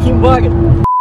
schimbare.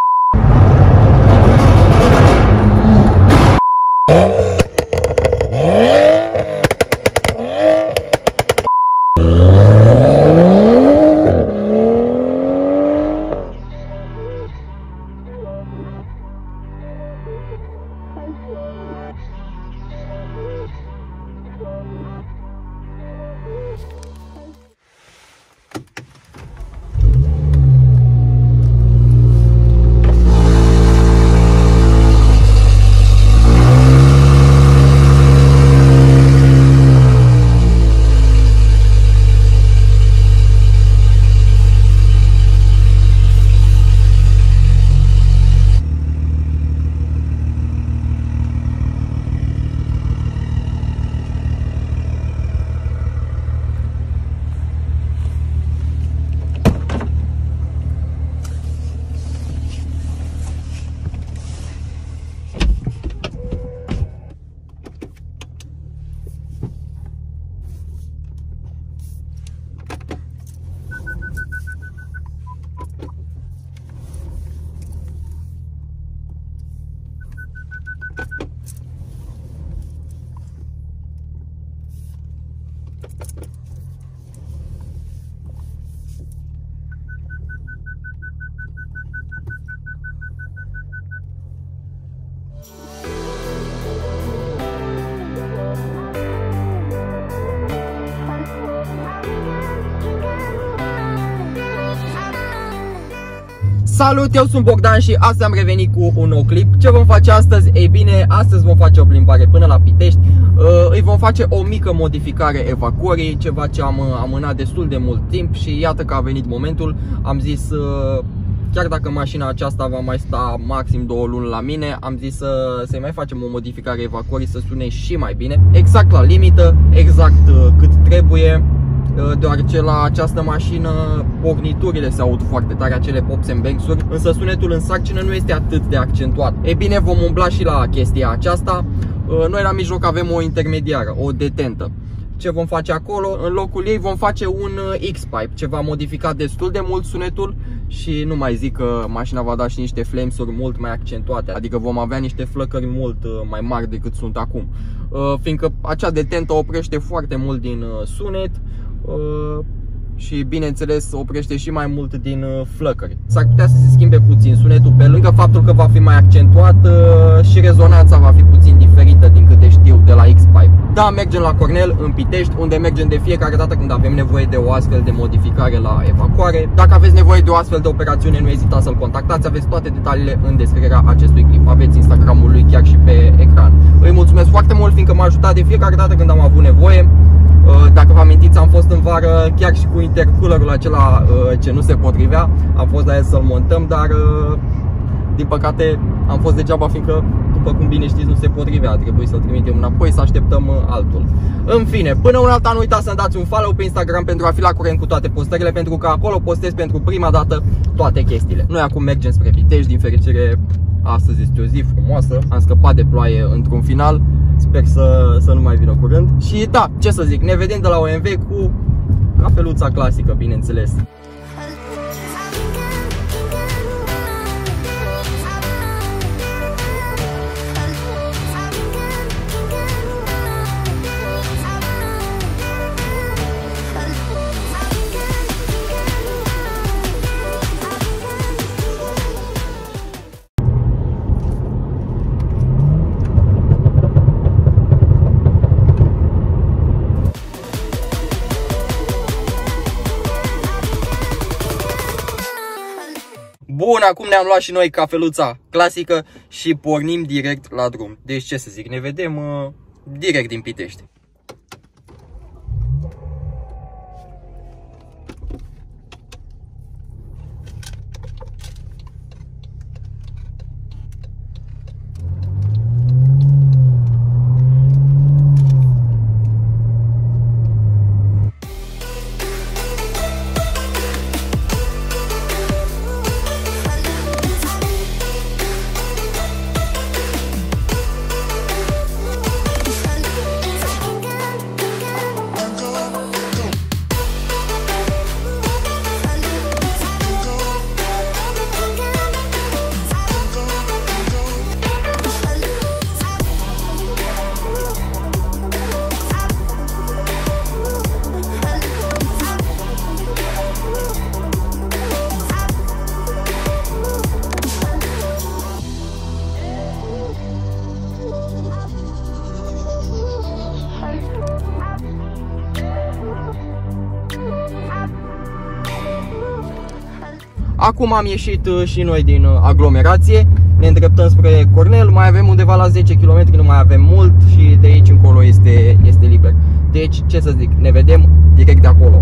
Salut, eu sunt Bogdan și astăzi am revenit cu un nou clip. Ce vom face astăzi? Ei bine, astăzi vom face o plimbare până la Pitești. Îi vom face o mică modificare evacuării, ceva ce am amânat destul de mult timp și iată că a venit momentul. Am zis, chiar dacă mașina aceasta va mai sta maxim 2 luni la mine, am zis să-i mai facem o modificare evacuării să sune și mai bine, exact la limită, exact cât trebuie. Deoarece la această mașină porniturile se aud foarte tare, acele pops and bangs-uri, însă sunetul în sarcină nu este atât de accentuat. Ei bine, vom umbla și la chestia aceasta. Noi la mijloc avem o intermediară, o detentă. Ce vom face acolo? În locul ei vom face un X-Pipe, ce va modifica destul de mult sunetul și nu mai zic că mașina va da și niște flames-uri mult mai accentuate, adică vom avea niște flăcări mult mai mari decât sunt acum. Fiindcă acea detentă oprește foarte mult din sunet și bineînțeles oprește și mai mult din flăcări. S-ar putea să se schimbe puțin sunetul, pe lângă faptul că va fi mai accentuat, și rezonanța va fi puțin diferită din câte știu de la X-Pipe. Da, mergem la Cornel în Pitești, unde mergem de fiecare dată când avem nevoie de o astfel de modificare la evacuare. Dacă aveți nevoie de o astfel de operațiune, nu ezitați să-l contactați, aveți toate detaliile în descrierea acestui clip. Aveți Instagramul lui chiar și pe ecran. Îi mulțumesc foarte mult fiindcă m-a ajutat de fiecare dată când am avut nevoie. Dacă vă amintiți, am fost în vară chiar și cu intercoolerul acela ce nu se potrivea. Am fost la el să-l montăm, dar din păcate am fost degeaba, fiindcă, după cum bine știți, nu se potrivea. Trebuie să-l trimitem înapoi, să așteptăm altul. În fine, până una alta nu uitați să-mi dați un follow pe Instagram pentru a fi la curent cu toate postările, pentru că acolo postez pentru prima dată toate chestiile. Noi acum mergem spre Pitești, din fericire astăzi este o zi frumoasă. Am scăpat de ploaie într-un final. Sper să nu mai vină curând. Și da, ce să zic, ne vedem de la OMV cu cafeluța clasică, bineînțeles. Bun, acum ne-am luat și noi cafeluța clasică și pornim direct la drum. Deci ce să zic, ne vedem direct din Pitești. acum am ieșit și noi din aglomerație, ne îndreptăm spre Cornel, mai avem undeva la 10 km, nu mai avem mult și de aici încolo este liber. Deci, ce să zic, ne vedem direct de acolo.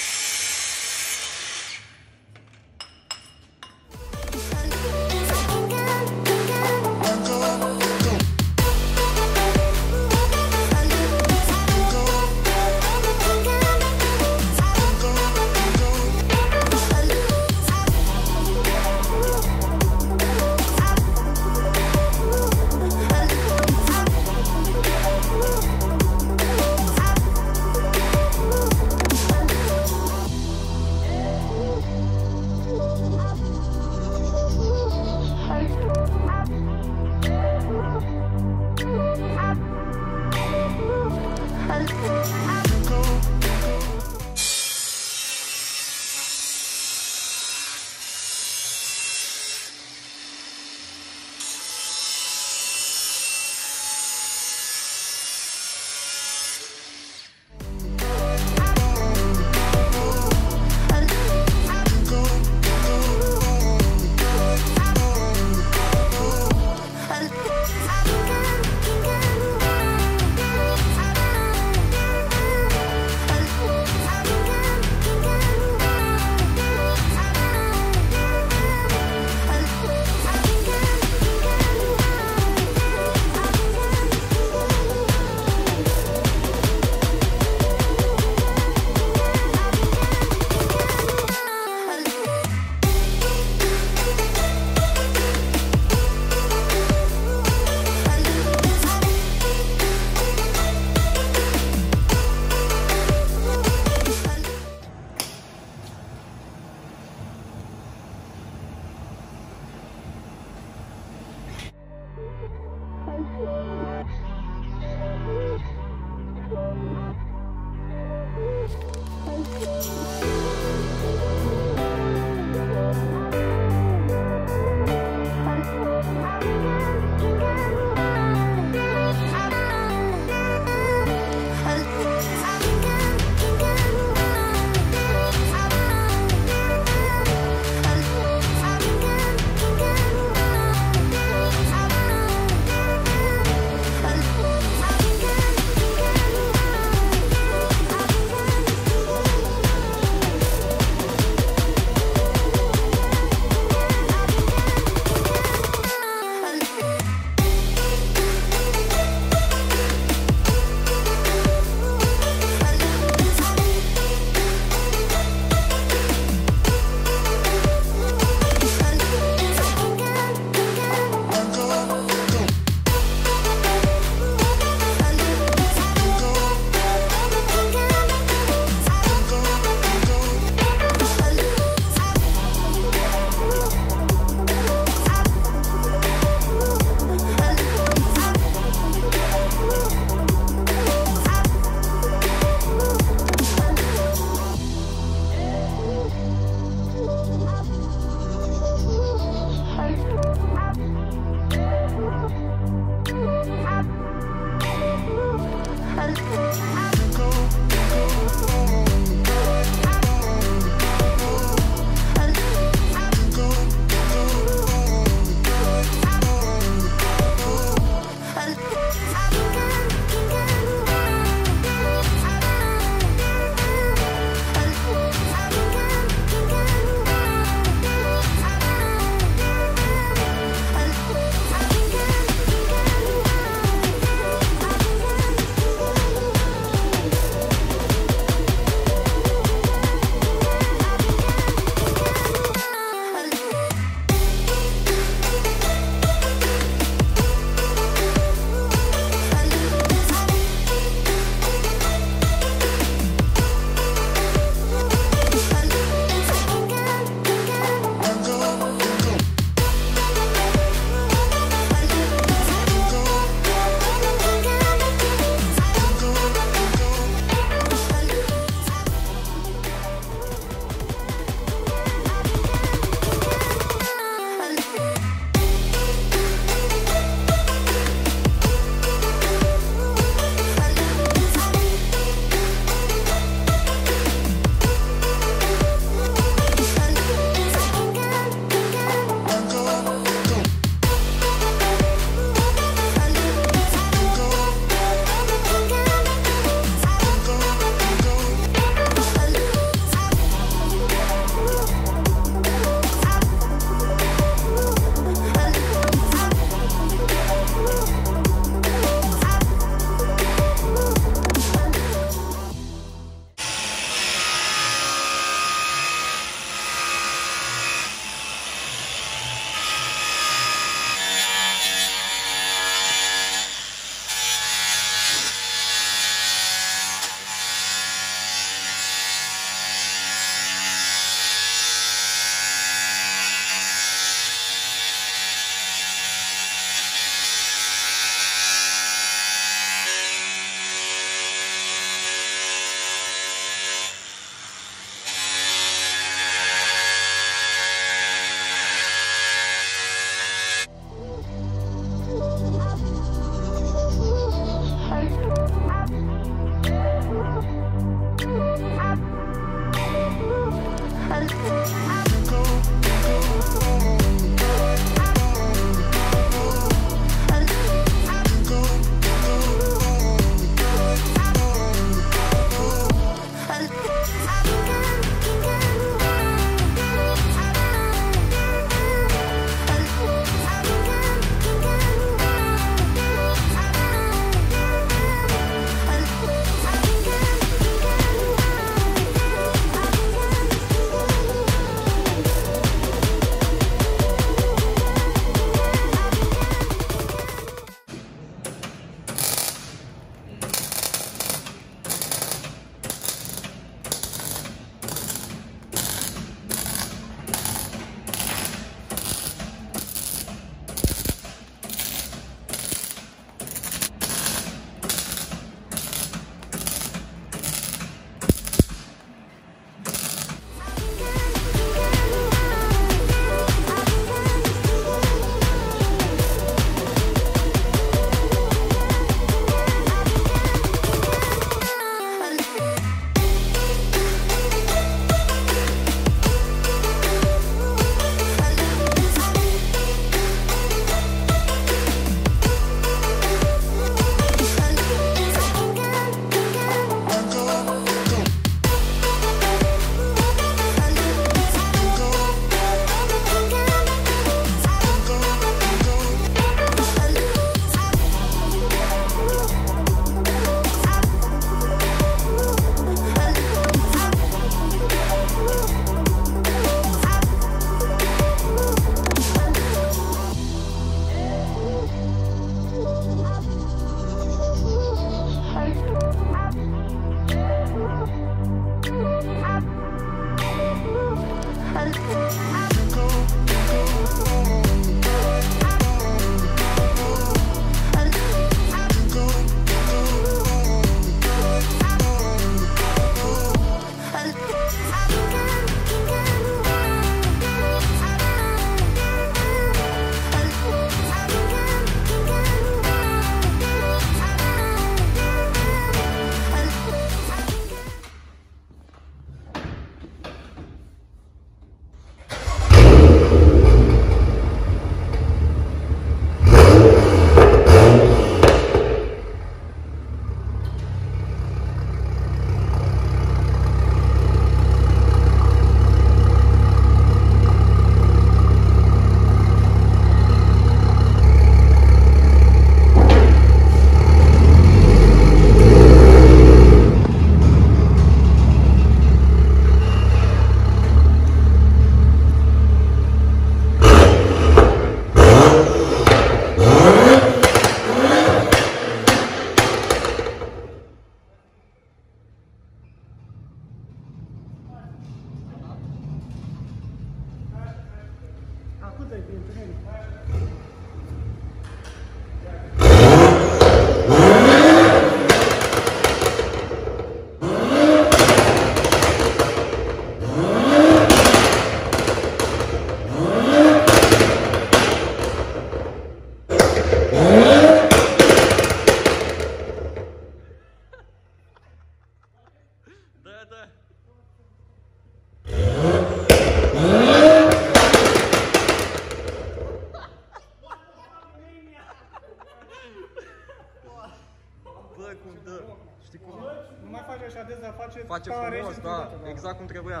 Bă, cum dă, știi cum? Nu mai face așa des, dar face frumos, da, exact cum trebuia.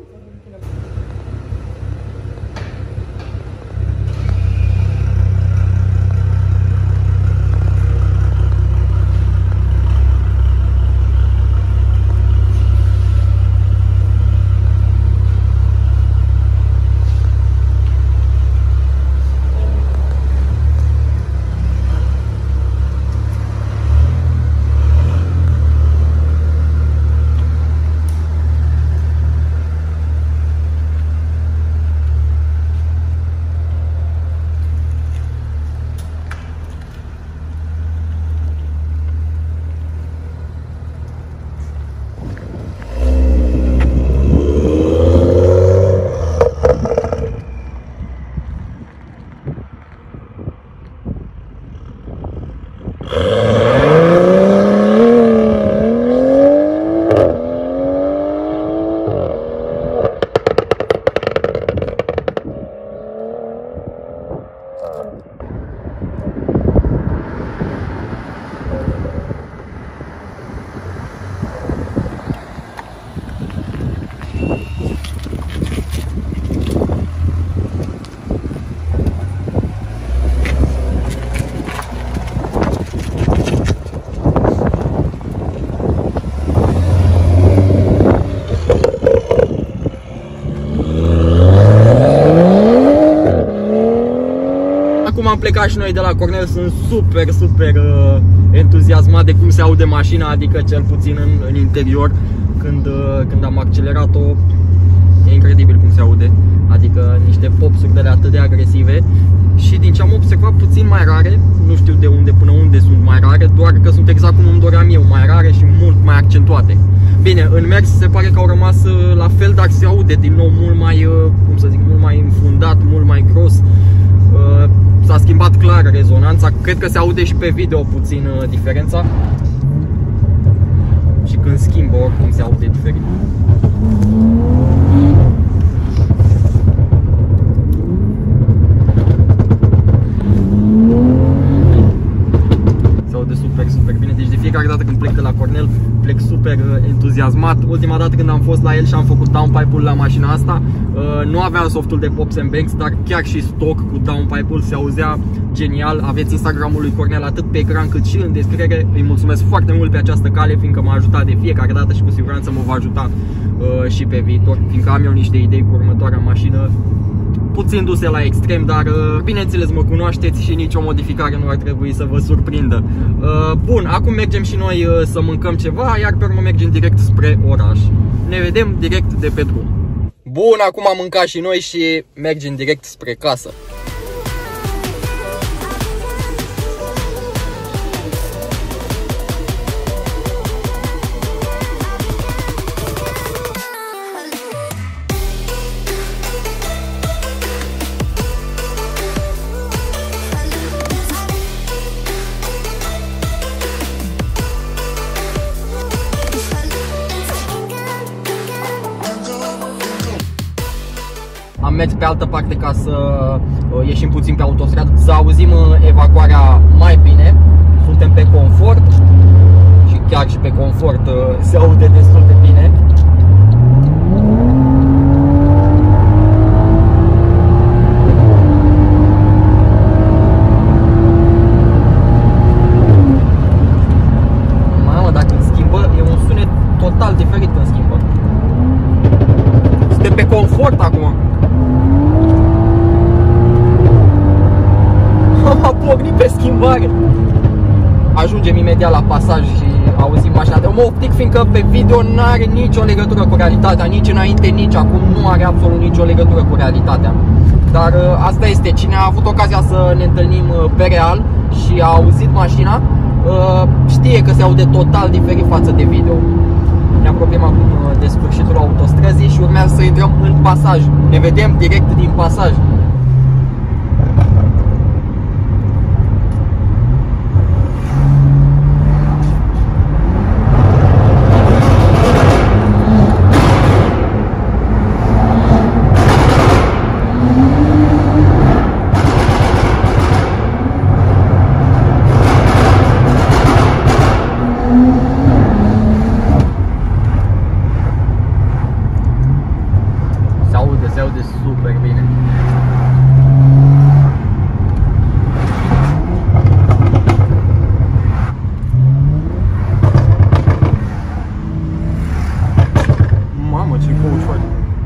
Am plecat și noi de la Cornel, sunt super entuziasmat de cum se aude mașina, adică cel puțin în interior. Când am accelerat-o, e incredibil cum se aude, adică niște popsuri de atât de agresive. Și din ce am observat, puțin mai rare, nu știu de unde până unde sunt mai rare, doar că sunt exact cum îmi doream eu, mai rare și mult mai accentuate. Bine, în mers se pare că au rămas la fel, dar se aude din nou mult mai, cum să zic, mult mai înfundat, mult mai gros. S-a schimbat clar rezonanța, cred că se aude și pe video puțin diferența. Și când schimbă, oricum se aude diferit. Se aude super bine, deci de fiecare dată când plec de la Cornel, plec super entuziasmat. Ultima dată când am fost la el și am făcut downpipe-ul la mașina asta, nu aveam softul de Pops & Banks, dar chiar și stock cu downpipe-ul se auzea genial. Aveți Instagramul lui Cornel atât pe ecran cât și în descriere. Îi mulțumesc foarte mult pe această cale, fiindcă m-a ajutat de fiecare dată și cu siguranță mă va ajuta și pe viitor, fiindcă am eu niște idei cu următoarea mașină, puțin duse la extrem, dar bineînțeles mă cunoașteți și nicio modificare nu ar trebui să vă surprindă. Bun, acum mergem și noi să mâncăm ceva, iar pe urmă mergem direct spre oraș. Ne vedem direct de pe drum. Bun, acum am mâncat și noi și mergem direct spre casă. Am mers pe altă parte ca să ieșim puțin pe autostradă, să auzim evacuarea mai bine. Suntem pe confort și chiar și pe confort se aude destul de bine. Mamă, dacă îmi schimbă, e un sunet total diferit când schimbă. Suntem pe confort acum. A pornit pe schimbare. Ajungem imediat la pasaj și auzim mașina de mă optic, fiindcă pe video nu are nicio legătură cu realitatea, nici înainte, nici acum nu are absolut nicio legătură cu realitatea. Dar asta este, cine a avut ocazia să ne întâlnim pe real și a auzit mașina, știe că se aude total diferit față de video. Ne apropiem acum de sfârșitul autostrăzii și urmează să intrăm în pasaj. Ne vedem direct din pasaj. Se aude super bine. Mamă, ce coș faci.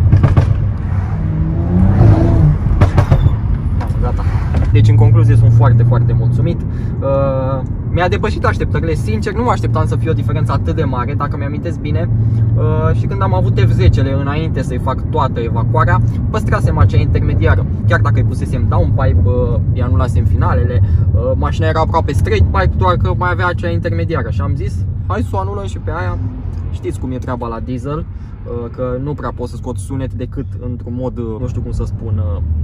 Gata. Deci, în concluzie, sunt foarte mulțumit. Mi-a depășit așteptările, sincer, nu mă așteptam să fie o diferență atât de mare, dacă mi-amintesc bine. Și când am avut F10-le înainte să-i fac toată evacuarea, păstrasem acea intermediară. Chiar dacă îi pusesem downpipe, îi anulasem finalele, mașina era aproape straight pipe, doar că mai avea acea intermediară. Și am zis, hai să o anulăm și pe aia. Știți cum e treaba la diesel, că nu prea poți să scoți sunet decât într-un mod, nu știu cum să spun,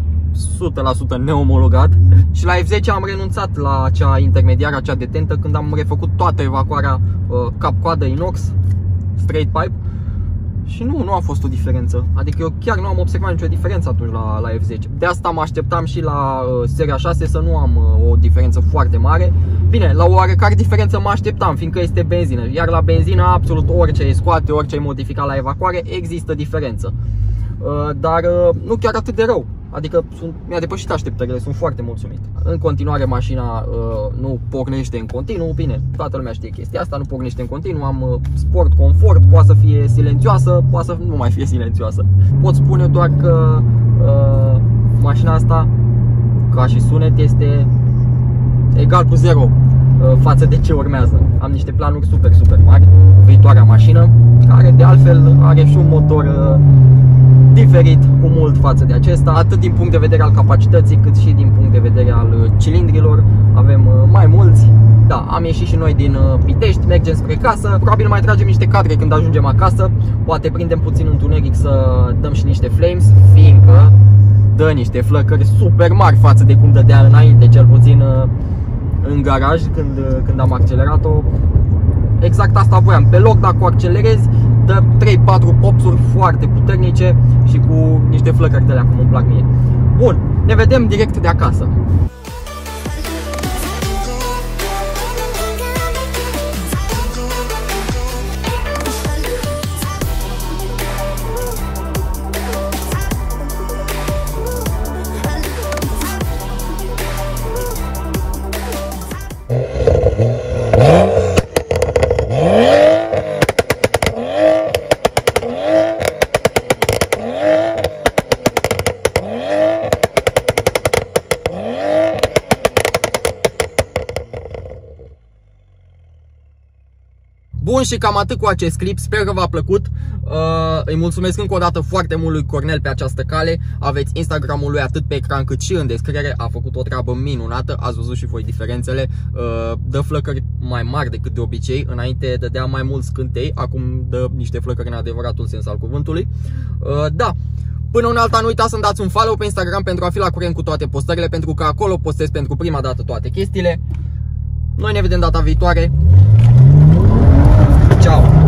100% neomologat. Și la F10 am renunțat la acea intermediară, acea detentă, când am refăcut toată evacuarea cap-coadă inox, straight pipe. Și nu a fost o diferență. Adică eu chiar nu am observat nicio diferență atunci la F10. De asta mă așteptam și la seria 6 să nu am o diferență foarte mare. Bine, la o oarecare diferență mă așteptam, fiindcă este benzină. Iar la benzină absolut orice îi scoate, orice îi modifica la evacuare, există diferență. Dar nu chiar atât de rău. Adică mi-a depășit așteptările, sunt foarte mulțumit. În continuare mașina nu pornește în continuu. Bine, toată lumea știe chestia asta, nu pornește în continuu. Am sport, confort, poate să fie silențioasă, poate să nu mai fie silențioasă. Pot spune doar că mașina asta, ca și sunet, este egal cu 0 față de ce urmează. Am niște planuri super mari, viitoarea mașină, care de altfel are și un motor diferit cu mult față de acesta, atât din punct de vedere al capacității, cât și din punct de vedere al cilindrilor. Avem mai mulți. Da, am ieșit și noi din Pitești, mergem spre casă. Probabil mai tragem niște cadre când ajungem acasă. Poate prindem puțin întuneric să dăm și niște flames, fiindcă dă niște flăcări super mari față de cum dădea înainte, cel puțin în garaj când am accelerat-o. Exact asta voiam. Pe loc, dacă o accelerezi, dă 3-4 popsuri foarte puternice și cu niște flăcări de alea, cum îmi plac mie. Bun, ne vedem direct de acasă. Bun, și cam atât cu acest clip, sper că v-a plăcut. Îi mulțumesc încă o dată foarte mult lui Cornel pe această cale. Aveți Instagramul lui atât pe ecran cât și în descriere. A făcut o treabă minunată, ați văzut și voi diferențele. Dă flăcări mai mari decât de obicei. Înainte dădea mai mulți scântei, acum dă niște flăcări în adevăratul sens al cuvântului. Da. Până în alta, nu uitați să-mi dați un follow pe Instagram pentru a fi la curent cu toate postările, pentru că acolo postez pentru prima dată toate chestiile. Noi ne vedem data viitoare. Ciao!